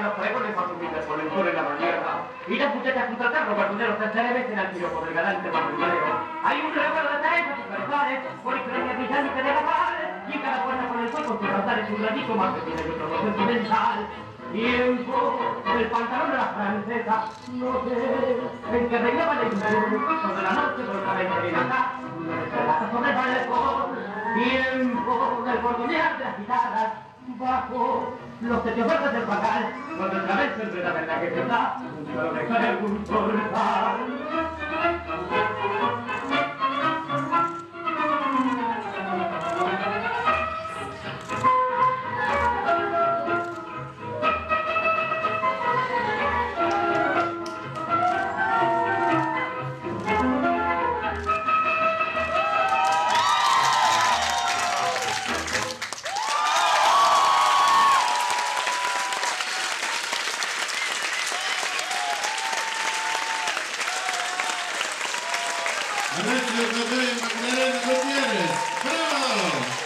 los pregones con su vida por el culo en la manierra. Y las muchachas junto al carro, cartuneros, tercereves en el tiro por el galante matrimonio. Hay un recuerdo de treinta superpares, por historia británica de la paz, y en cada puerta con el hueco sus altares un granito más que tiene otro no sentimental. Tiempo del pantalón de la francesa, no sé en que reinaba el invierno de la noche por la ventanita, sobre el balcón. Tiempo del bordonear de las guitarras, bajo los techos verdes del pagal, cuando otra vez se enreda en la que se da, solo me cae un portal. Arranque los motores Magdalena Gutiérrez. ¡Bravo!